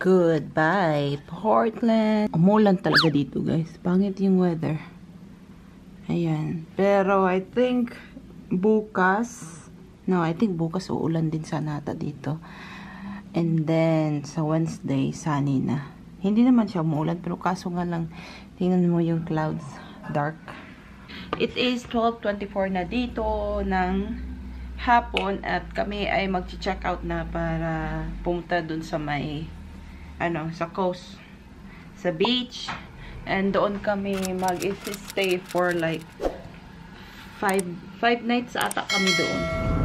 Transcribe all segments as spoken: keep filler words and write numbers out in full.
Goodbye, Portland. Umulan talaga dito, guys. Pangit yung weather. Ayan. Pero, I think, bukas, no, I think bukas uulan din sana ata dito. And then, sa Wednesday, sunny na. Hindi naman siya umulan, pero kaso nga lang, tingnan mo yung clouds, dark. It is twelve twenty-four na dito ng hapon at kami ay mag-check out na para pumunta dun sa may, ano, sa coast, sa beach. And doon kami mag-stay for like five, five nights ata kami doon.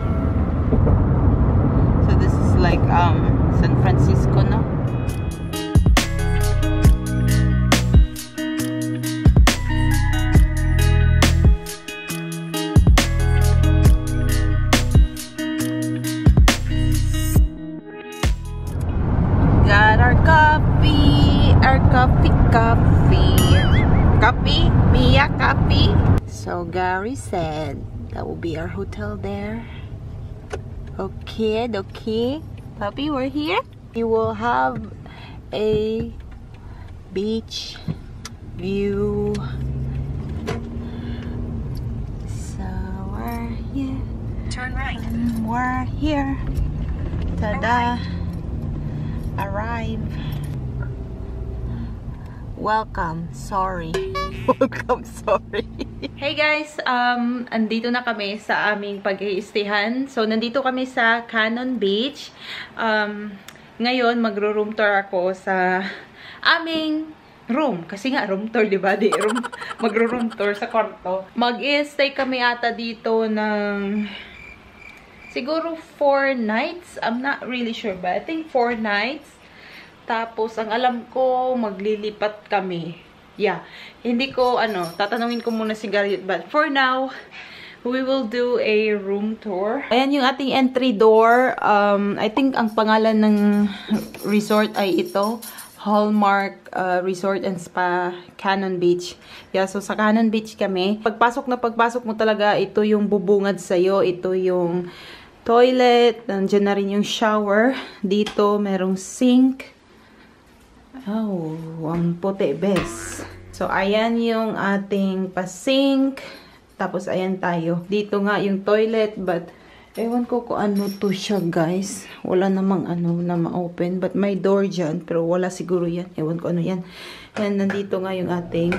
So this is like um San Francisco, no? Got our coffee, our coffee, coffee. Coffee? Mia, coffee? So Gary said that will be our hotel there. Okay, okay. Puppy, we're here. We will have a beach view. So we're here. Turn right. And we're here. Ta-da. Arrive. Welcome, sorry. Welcome, sorry. Hey guys, um, andito na kami sa aming pag-i-stayhan. So, nandito kami sa Cannon Beach. Um, ngayon, magro-room tour ako sa aming room. Kasi nga, room tour, di ba? Di, room, magro-room tour sa kwarto. Mag-i-stay kami ata dito ng siguro four nights. I'm not really sure, but I think four nights. Tapos, ang alam ko, maglilipat kami. Yeah. Hindi ko, ano, tatanungin ko muna si Garrett. But for now, we will do a room tour. Ayan yung ating entry door. Um, I think ang pangalan ng resort ay ito. Hallmark uh, Resort and Spa, Cannon Beach. Yeah, so sa Cannon Beach kami. Pagpasok na pagpasok mo talaga, ito yung bubungad sa'yo. Ito yung toilet. Nandiyan na rin yung shower. Dito, merong sink. Oh, ang puti, bes. So, ayan yung ating pa-sink. Tapos, ayan tayo. Dito nga yung toilet, but ewan ko kung ano to siya, guys. Wala namang ano na ma-open. But may door dyan, pero wala siguro yan. Ewan ko ano yan. Ayan, nandito nga yung ating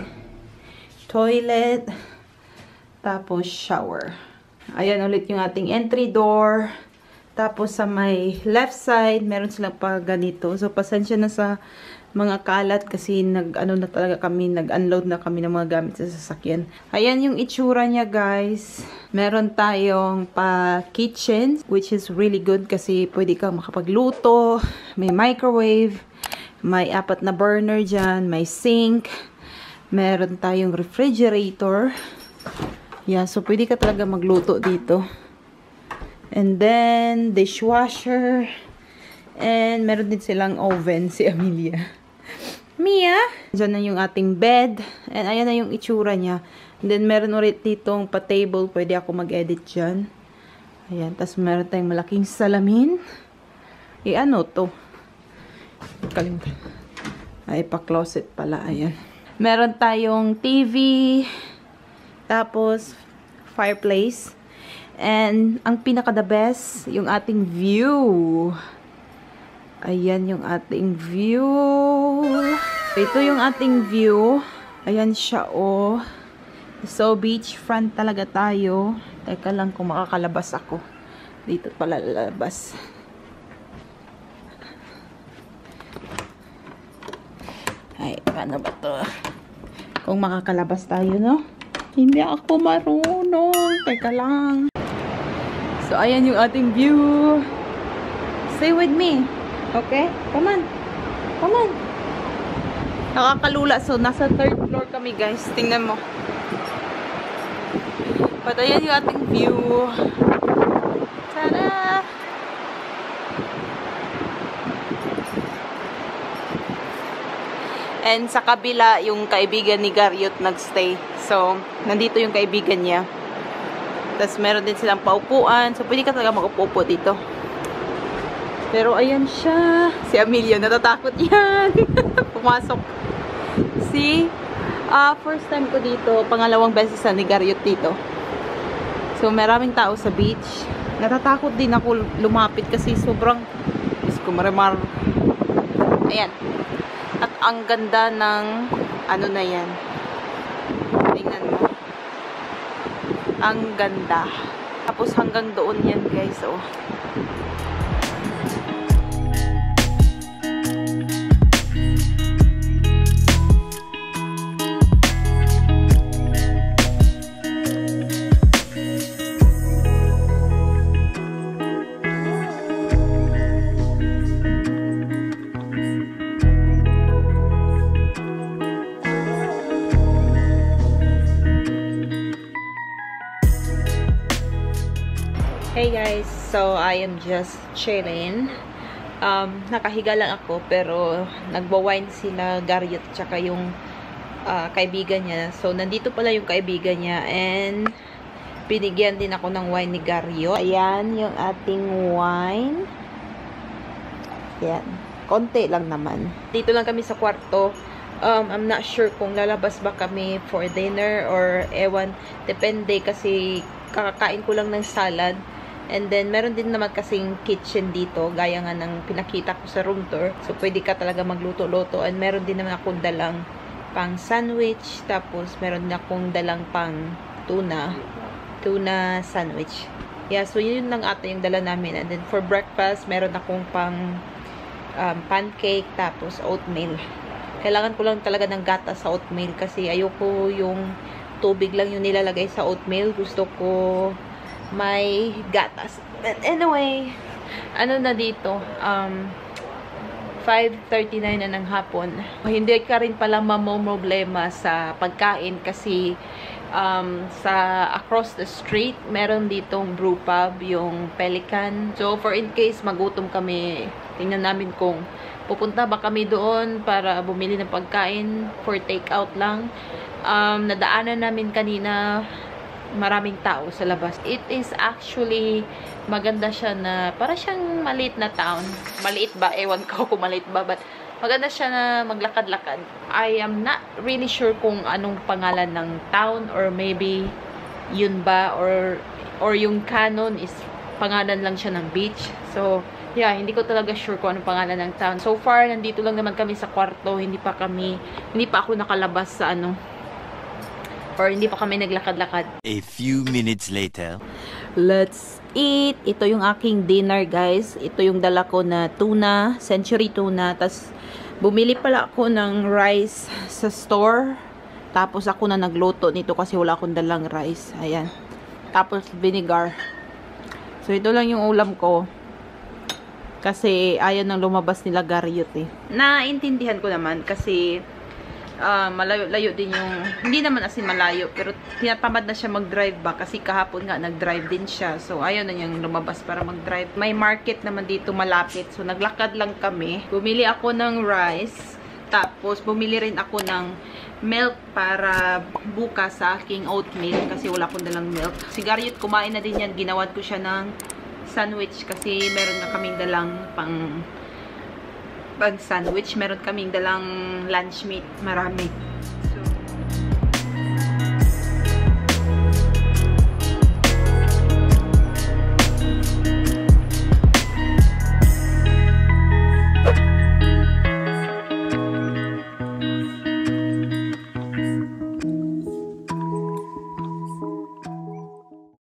toilet. Tapos, shower. Ayan ulit yung ating entry door. Tapos, sa may left side, meron silang pa ganito. So, pasensya na sa mga kalat kasi nag-ano na talaga kami, nag-unload na kami ng mga gamit sa sasakyan. Ayan yung itsura niya, guys. Meron tayong pa-kitchen, which is really good kasi pwede kang makapagluto. May microwave. May apat na burner dyan. May sink. Meron tayong refrigerator. Yeah, so pwede ka talaga magluto dito. And then, dishwasher. And meron din silang oven, si Amelia. Mia! Diyan na yung ating bed. And ayan na yung itsura niya. And then meron ulit ditong pa-table. Pwede ako mag-edit dyan. Ayan. Tapos meron tayong malaking salamin. Eh, ano to? Kalimutan. Ay, pa-closet pala. Ayan. Meron tayong T V. Tapos, fireplace. And, ang pinaka-the best, yung ating view. Ayan yung ating view. Ito yung ating view. Ayan siya, oh. So, beachfront talaga tayo. Teka lang kung makakalabas ako. Dito pala lalabas. Ay, paano ba to? Kung makakalabas tayo, no? Hindi ako marunong. Teka lang. So, ayan yung ating view. Stay with me. Okay? Come on. Come on. Nakakalula. So, nasa third floor kami, guys. Tingnan mo. But, ayan yung ating view. Tada! And sa kabila, yung kaibigan ni Garrett nagstay. So, nandito yung kaibigan niya. Tapos, meron din silang paupuan. So, pwede ka talaga mag-upo dito. Pero ayan siya. Si Amelia, natatakot yan. Pumasok. See? Uh, first time ko dito. Pangalawang beses na ni Garyot dito. So, maraming tao sa beach. Natatakot din ako lumapit kasi sobrang marimar. Ayan. At ang ganda ng ano na yan. Tingnan mo. Ang ganda. Tapos hanggang doon yan, guys. Oh. Hey guys, so I am just chilling. Um, nakahiga lang ako pero nagwa-wine sila, Garyot, tsaka yung uh, kaibigan niya. So, nandito pala yung kaibigan niya and binigyan din ako ng wine ni Garyot. Ayan, yung ating wine. Ayan. Konti lang naman. Dito lang kami sa kwarto. Um, I'm not sure kung lalabas ba kami for dinner or ewan. Depende kasi kakakain ko lang ng salad. And then, meron din naman kasing kitchen dito, gaya nga ng pinakita ko sa room tour. So, pwede ka talaga magluto-luto. And meron din naman akong dalang pang sandwich. Tapos, meron din akong dalang pang tuna. Tuna sandwich. Yeah, so yun lang ata yung dala namin. And then, for breakfast, meron akong pang um, pancake, tapos oatmeal. Kailangan ko lang talaga ng gata sa oatmeal kasi ayoko yung tubig lang yung nilalagay sa oatmeal. Gusto ko may gatas. But anyway, ano na dito, um, five thirty-nine na ng hapon. Hindi ka rin pala mamomroblema sa pagkain kasi um, sa across the street, meron ditong brew pub, yung Pelican. So, for in case magutom kami, tingnan namin kung pupunta ba kami doon para bumili ng pagkain for take-out lang. Um, nadaanan namin kanina, maraming tao sa labas. It is actually maganda siya na para siyang maliit na town. Maliit ba? Ewan ko kung maliit ba. But maganda siya na maglakad-lakad. I am not really sure kung anong pangalan ng town or maybe yun ba or or yung Cannon is pangalan lang siya ng beach. So, yeah, hindi ko talaga sure kung anong pangalan ng town. So far, nandito lang naman kami sa kwarto. Hindi pa kami, hindi pa ako nakalabas sa ano, or hindi pa kami naglakad-lakad. A few minutes later. Let's eat. Ito yung aking dinner, guys. Ito yung dala ko na tuna, century tuna. Tapos, bumili pala ako ng rice sa store. Tapos, ako na nagluto nito kasi wala akong dalang rice. Ayan. Tapos, vinegar. So, ito lang yung ulam ko. Kasi, ayaw nang lumabas nila Garyot eh. Naintindihan ko naman kasi Uh, malayo-layo din yung, hindi naman as in malayo, pero tinatamad na siya mag-drive ba kasi kahapon nga nag-drive din siya. So, ayaw na niyang lumabas para mag-drive. May market naman dito malapit. So, naglakad lang kami. Bumili ako ng rice. Tapos, bumili rin ako ng milk para bukas sa aking oatmeal kasi wala akong dalang milk. Si Garyot, kumain na din yan. Ginawan ko siya ng sandwich kasi meron na kaming dalang pang pag sandwich, meron kaming dalang lunch meat, marami.